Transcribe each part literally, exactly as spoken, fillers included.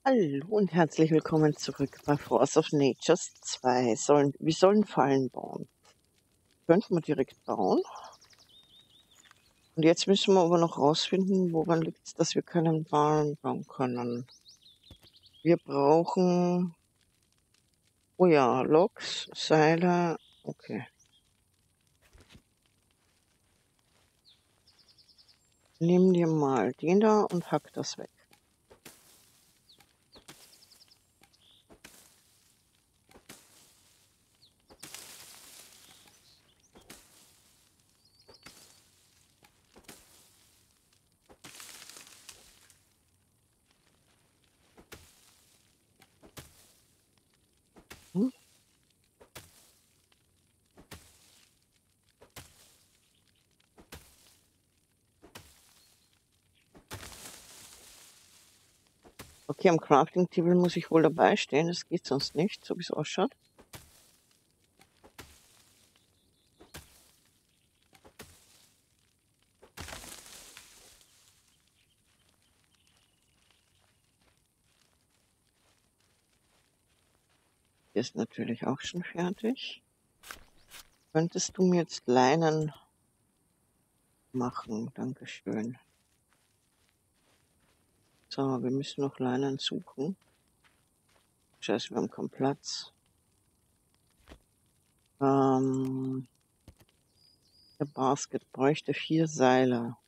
Hallo und herzlich willkommen zurück bei Force of Natures zwei. Sollen, wir sollen Fallen bauen. Könnten wir direkt bauen. Und jetzt müssen wir aber noch rausfinden, woran liegt es, dass wir keinen Ballen bauen können. Wir brauchen, oh ja, Loks, Seile, okay. Nimm dir mal den da und hack das weg. Hm? Okay, am Crafting Table muss ich wohl dabei stehen, das geht sonst nicht, so wie es ausschaut. Der ist natürlich auch schon fertig. Könntest du mir jetzt Leinen machen? Dankeschön. So, wir müssen noch Leinen suchen. Scheiße, wir haben keinen Platz. Ähm, der Basket bräuchte vier Seile.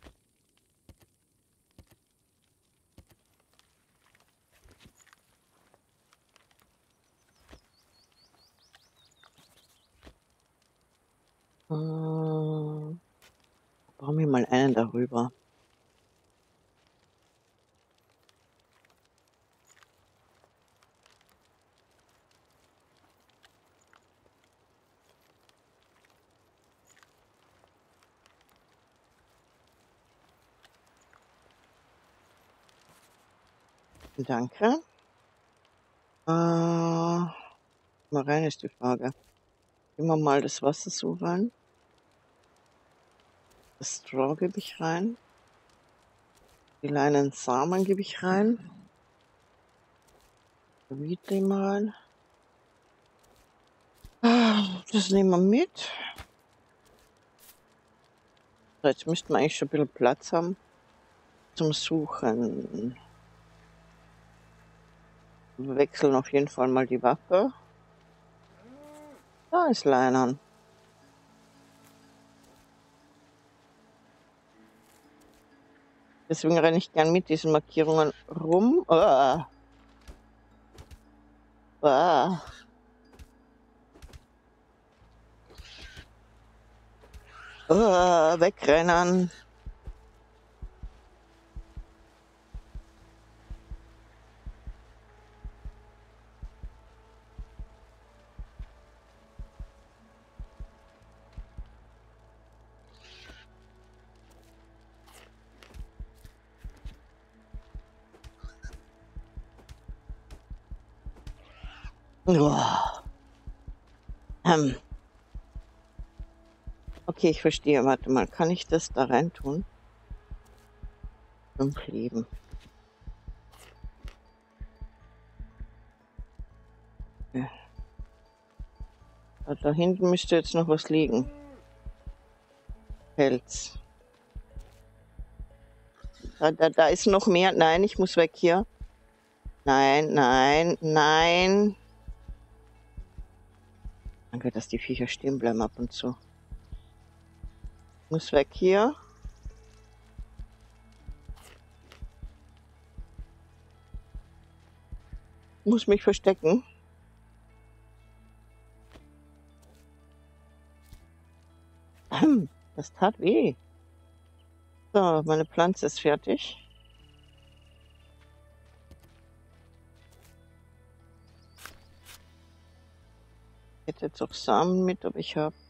Äh, brauchen wir mal einen darüber. Danke. Äh, mal rein ist die Frage. Gehen wir mal das Wasser so rein. Das Straw gebe ich rein. Die Leinen Samen gebe ich rein. Wheat nehmen wir rein. Ah, das nehmen wir mit. So, jetzt müssten wir eigentlich schon ein bisschen Platz haben zum Suchen. Wir wechseln auf jeden Fall mal die Waffe. Da ist Leinern. Deswegen renne ich gern mit diesen Markierungen rum. Ah. Ah. Ah, wegrennen. Oh. Hm. Okay, ich verstehe. Warte mal, kann ich das da rein tun? Fünf Leben. Ja. Da hinten müsste jetzt noch was liegen. Pelz. Da, da, da ist noch mehr. Nein, ich muss weg hier. Nein, nein, nein. Danke, dass die Viecher stehen bleiben ab und zu. Ich muss weg hier. Ich muss mich verstecken. Das tat weh. So, meine Pflanze ist fertig. Ich hätte jetzt auch Samen mit, aber ich habe...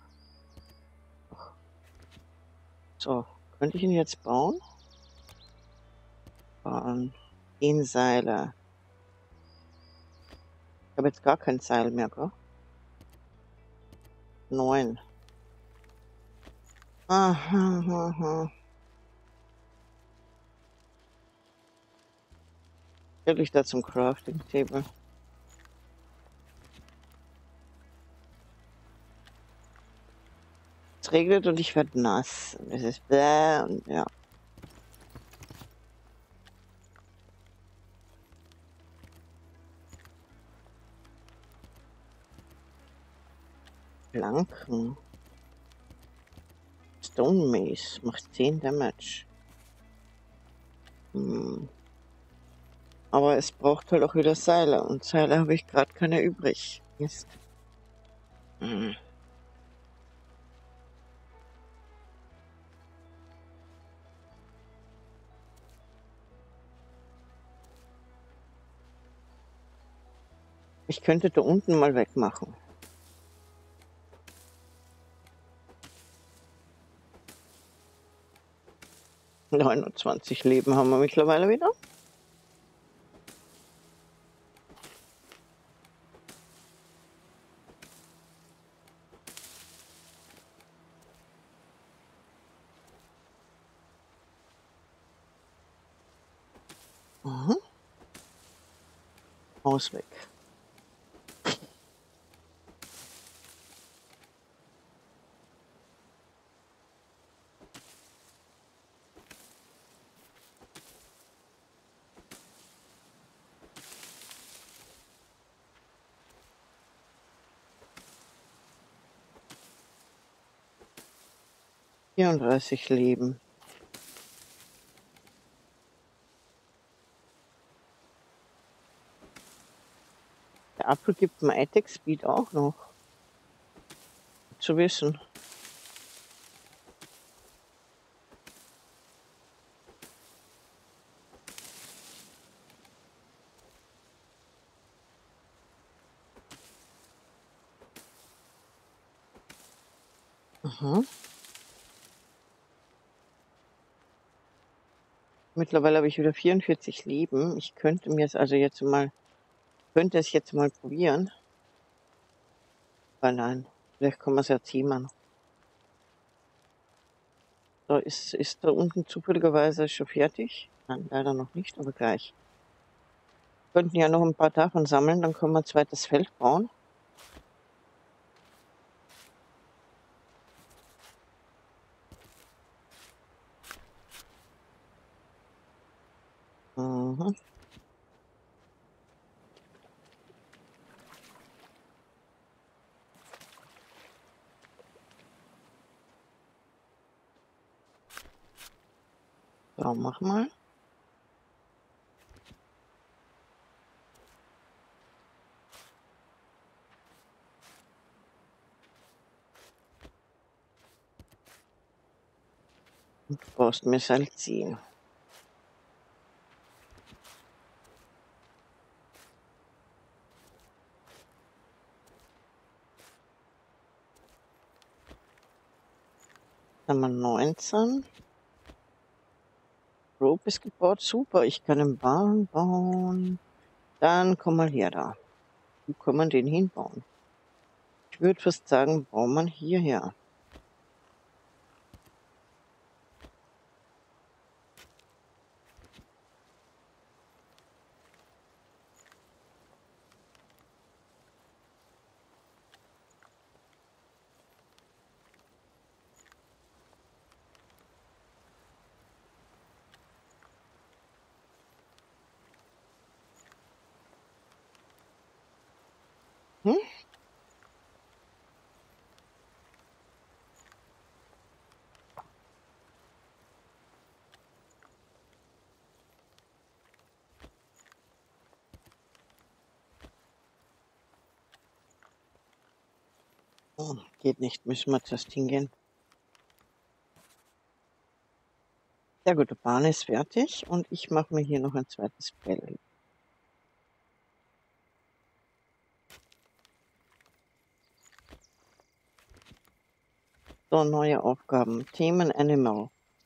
So, könnte ich ihn jetzt bauen? Bauen. Zehn Seile. Ich habe jetzt gar kein Seil mehr, gell? Neun. Aha, aha. Stell dich da zum Crafting Table. Es regnet und ich werde nass. Und es ist bläh und ja. Planken. Stone Mace macht zehn Damage. Hm. Aber es braucht halt auch wieder Seile und Seile habe ich gerade keine übrig. Mist. Hm. Ich könnte da unten mal wegmachen. neunundzwanzig Leben haben wir mittlerweile wieder. Mhm. Haus weg. vierunddreißig Leben. Der Apfel gibt mir Attack Speed auch noch. Zu wissen. Mhm. Mittlerweile habe ich wieder vierundvierzig Leben. Ich könnte mir es also jetzt mal, könnte es jetzt mal probieren. Aber nein, vielleicht kann man es ja ziehen. So, ist, ist da unten zufälligerweise schon fertig? Nein, leider noch nicht, aber gleich. Wir könnten ja noch ein paar davon sammeln, dann können wir ein zweites Feld bauen. Mhm. So, mach mal. Und du brauchst mir Salz ziehen. Dann haben wir neunzehn. Rope ist gebaut. Super, ich kann einen Barn bauen. Dann komm mal her da. Wo kann man den hinbauen? Ich würde fast sagen, bauen wir hierher. Hm? Oh, geht nicht, müssen wir zuerst hingehen. Sehr gut, die Bahn ist fertig und ich mache mir hier noch ein zweites Feld. So, neue Aufgaben. Themen Animal.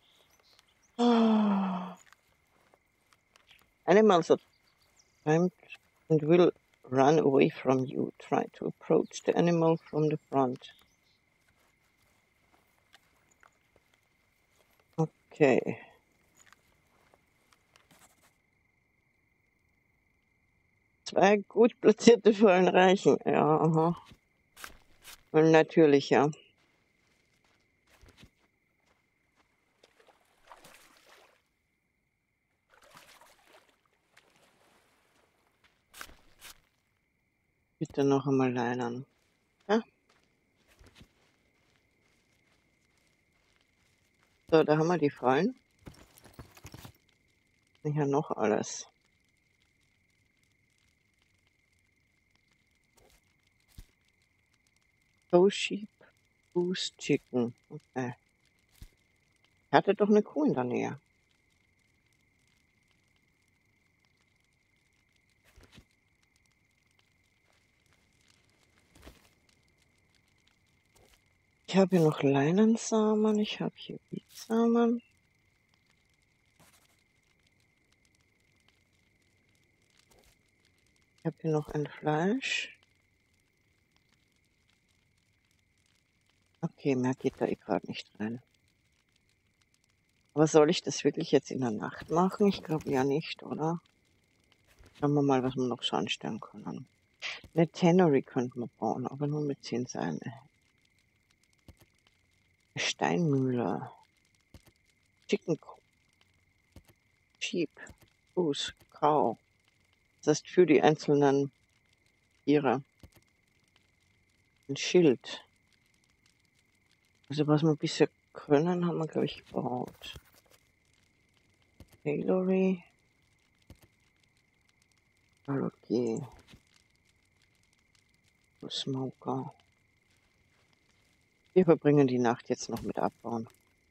Ah, Animals are timed and will run away from you. Try to approach the animal from the front. Okay. Zwei gut platzierte Fallen reichen. Ja, aha. Und natürlich, ja. Bitte noch einmal leinern. Ja? So, da haben wir die Fallen. Hier noch alles. Go Sheep, Goose Chicken. Okay. Ich hatte doch eine Kuh in der Nähe. Ich habe hier noch Leinensamen, ich habe hier Beetsamen. Ich habe hier noch ein Fleisch. Okay, mehr geht da eh gerade nicht rein. Aber soll ich das wirklich jetzt in der Nacht machen? Ich glaube ja nicht, oder? Schauen wir mal, was wir noch so anstellen können. Eine Tannery könnten wir bauen, aber nur mit zehn Seilen. Eine Steinmühle. Chicken, Sheep, Goose, Cow. Das heißt für die einzelnen Tiere. Ein Schild. Also was wir bisher können, haben wir, glaube ich, gebaut. Tailory. Okay. Smoker. Wir verbringen die Nacht jetzt noch mit Abbauen.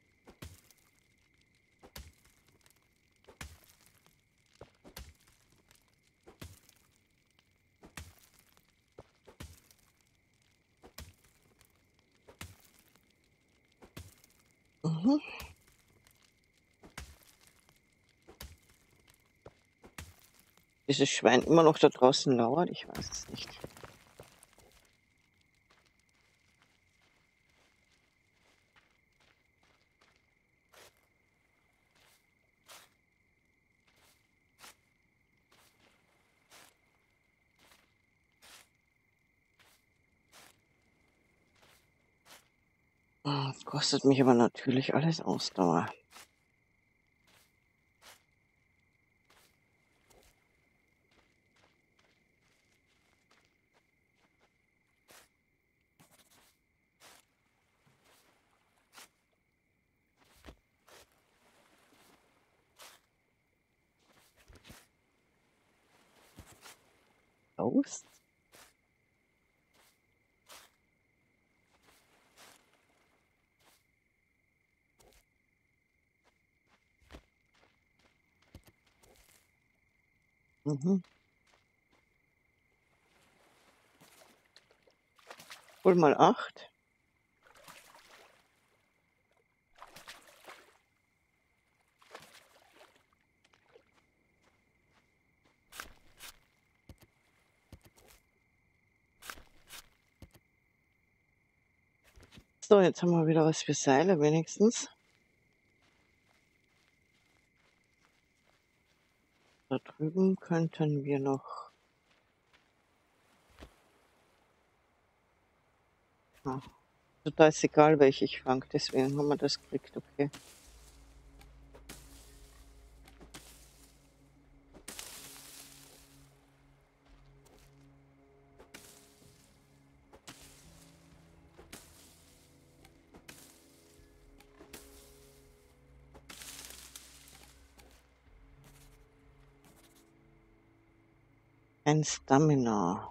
Mhm. Dieses Schwein immer noch da draußen lauert, ich weiß es nicht. Ah, kostet mich aber natürlich alles Ausdauer. Aus? Mhm. Hol mal acht. So, jetzt haben wir wieder was für Seile wenigstens. Da drüben könnten wir noch... Ah, also da ist egal, welche ich fange, deswegen haben wir das gekriegt, okay. Ein Stamina.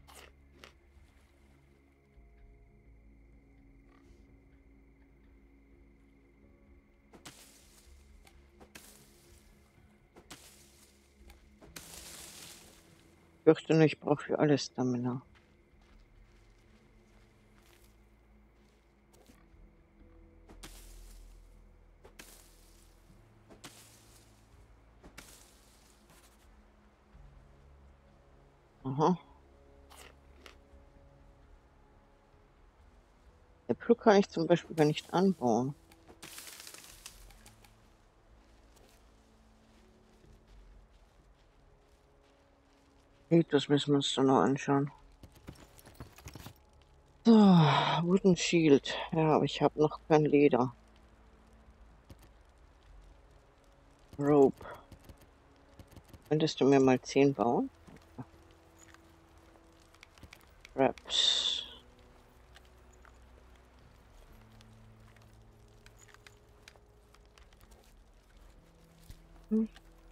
Ich fürchte nur, ich brauche für alles Stamina. Aha. Äpfel kann ich zum Beispiel gar nicht anbauen. Okay, das müssen wir uns dann noch anschauen. So, Wooden Shield. Ja, aber ich habe noch kein Leder. Rope. Könntest du mir mal zehn bauen? Wraps. Hm.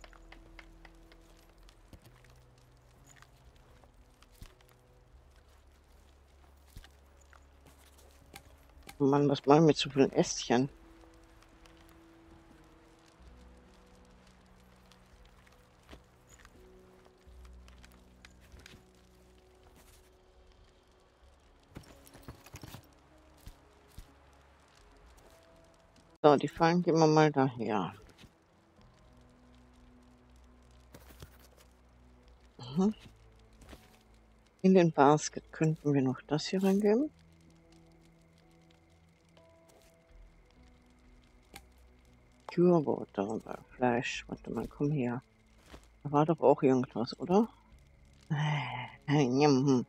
Mann, was machen wir mit so vielen Ästchen? So, die Fallen gehen wir mal daher. Mhm. In den Basket könnten wir noch das hier reingeben. Pure Water, Fleisch. Warte mal, komm her. Da war doch auch irgendwas, oder? Äh, njam.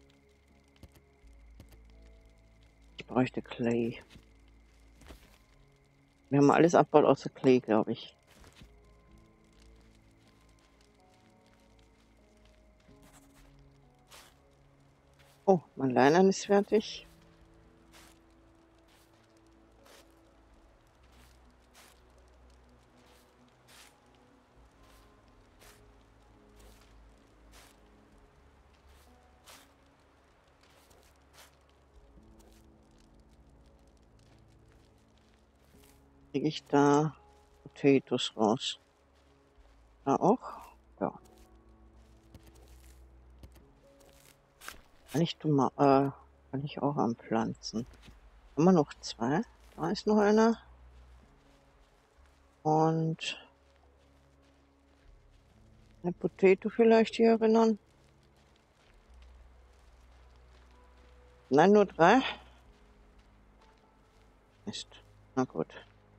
Ich bräuchte Clay. Wir haben alles abgebaut außer Clay, glaube ich. Oh, mein Leinern ist fertig. Kriege ich da Potatoes raus? Da auch? Ja. Kann ich, Toma äh, kann ich auch anpflanzen. Haben wir noch zwei? Da ist noch einer. Und eine Potato vielleicht hier erinnern. Nein, nur drei? Mist. Na gut.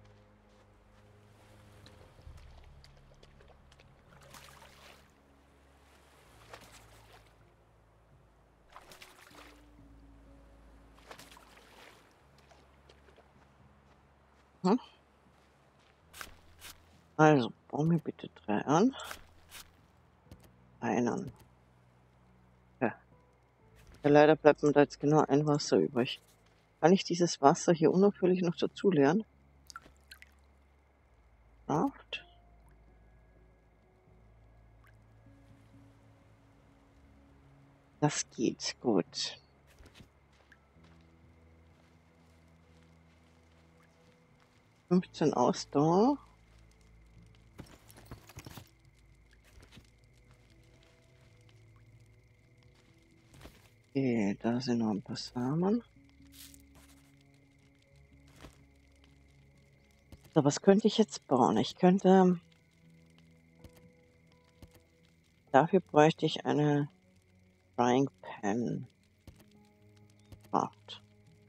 Hm? Also, bau mir bitte drei an. Einen. Ja. Ja, leider bleibt mir da jetzt genau ein Wasser übrig. Kann ich dieses Wasser hier unauffällig noch dazu leeren? Acht. Das geht gut. fünfzehn Ausdauer. Okay, da sind noch ein paar Samen. So, was könnte ich jetzt bauen? Ich könnte... Dafür bräuchte ich eine Frying Pan. Acht.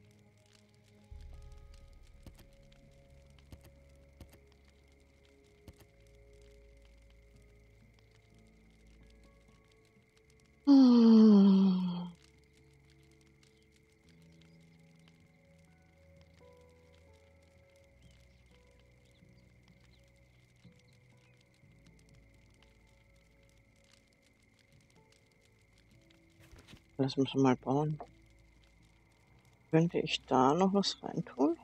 Hm. Das müssen wir mal bauen. Könnte ich da noch was reintun?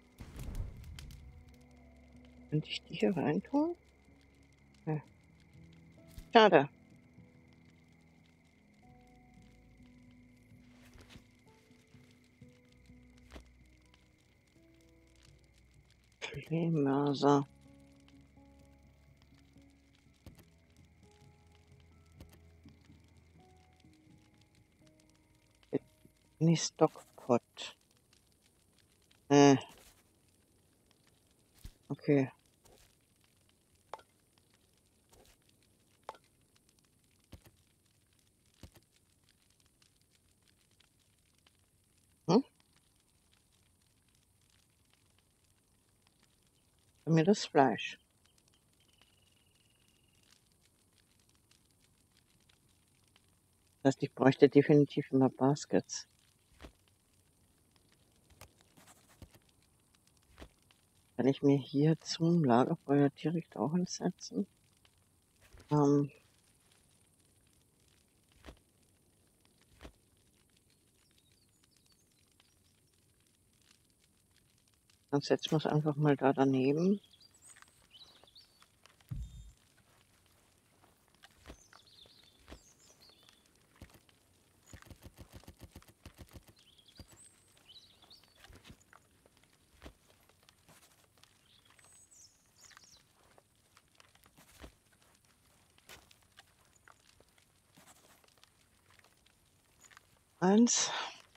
Könnte ich die hier reintun? Ja. Schade. Kleemörser. Nee, Stockpot. Äh. Okay. Hm? Gib mir das Fleisch. Das heißt, ich bräuchte definitiv immer Baskets. Kann ich mir hier zum Lagerfeuer direkt auch hinsetzen? Ähm, dann setzen wir es einfach mal da daneben. Eins.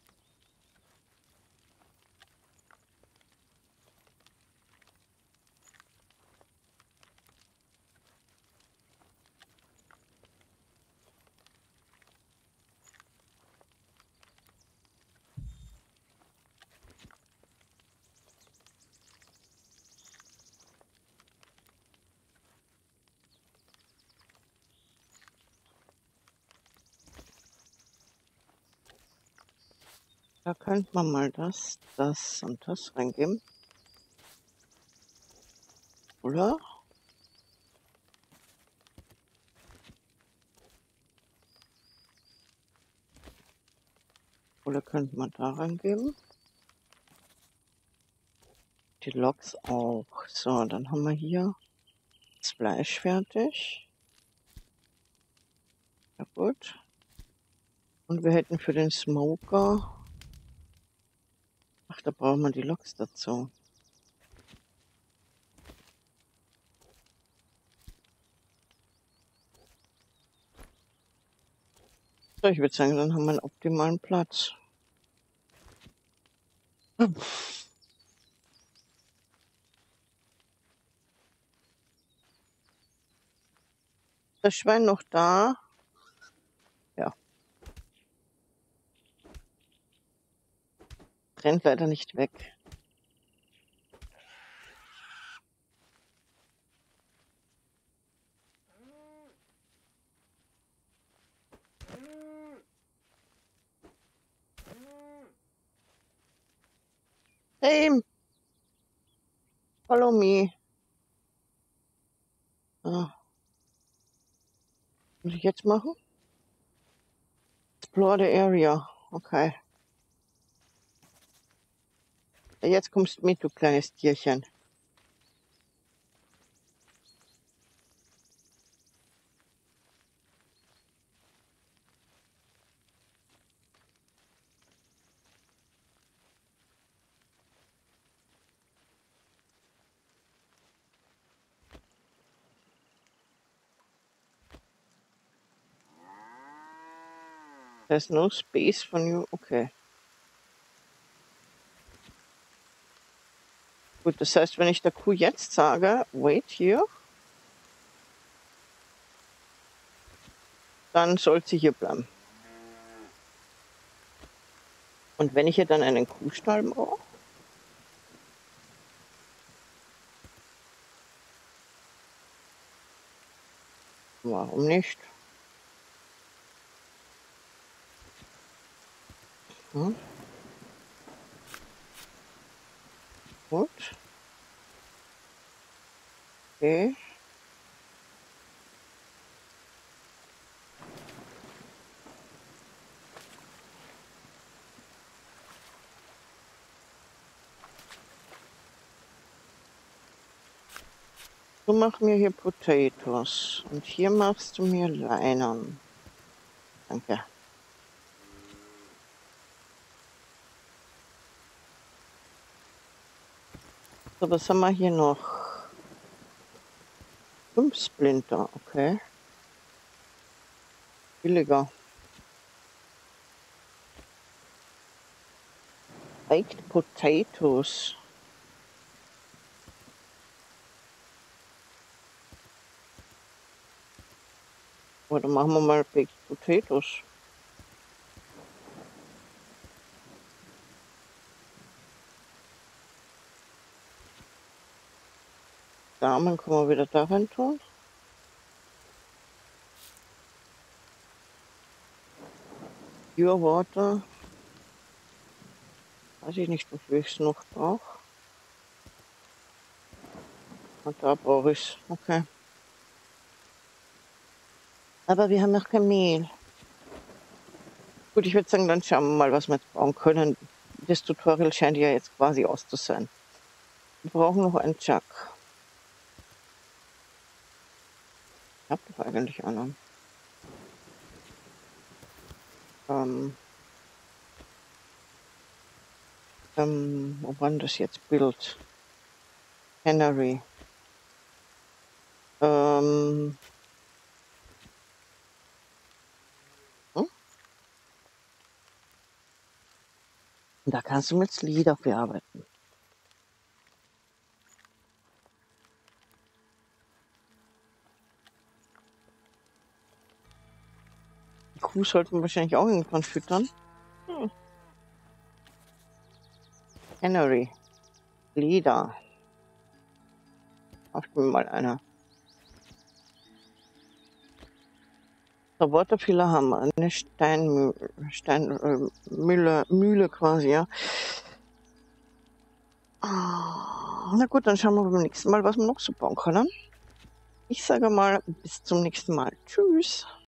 Da könnte man mal das, das und das reingeben. Oder? Oder könnte man da reingeben? Die Loks auch. So, dann haben wir hier das Fleisch fertig. Ja gut. Und wir hätten für den Smoker... Ach, da brauchen wir die Loks dazu. So, ich würde sagen, dann haben wir einen optimalen Platz. Das Schwein noch da? Ja. Rennt leider nicht weg. Hey, follow me. Ah, was muss ich jetzt machen? Explore the area. Okay. Jetzt kommst du mit, du kleines Tierchen. There's no space for you. Okay. Gut, das heißt, wenn ich der Kuh jetzt sage, wait here, dann soll sie hier bleiben. Und wenn ich hier dann einen Kuhstall brauche? Warum nicht? Hm? Gut. Okay. Du machst mir hier Potatoes. Und hier machst du mir Leinen. Danke. So, was haben wir hier noch? Fünf Splinter, okay. Billiger. Baked Potatoes. Oder machen wir mal Baked Potatoes. Samen können wir wieder da rein tun. Pure Water. Weiß ich nicht, wofür ich es noch brauche. Und da brauche ich es. Okay. Aber wir haben noch kein Mehl. Gut, ich würde sagen, dann schauen wir mal, was wir jetzt bauen können. Das Tutorial scheint ja jetzt quasi aus zu sein. Wir brauchen noch einen Jug. Ich habe doch eigentlich einen. Ähm, ähm, wo war denn das jetzt? Build. Cannery. Ähm, hm? Da kannst du mit Slider bearbeiten. Die Kuh sollten wir wahrscheinlich auch irgendwann füttern. Hm. Cannery. Slider. Kauft mir mal einer. So, Waterfiller haben wir. Eine Steinmühle, Stein, äh, Mühle, Mühle quasi, ja. Ah, na gut, dann schauen wir beim nächsten Mal, was wir noch so bauen können. Ich sage mal, bis zum nächsten Mal. Tschüss.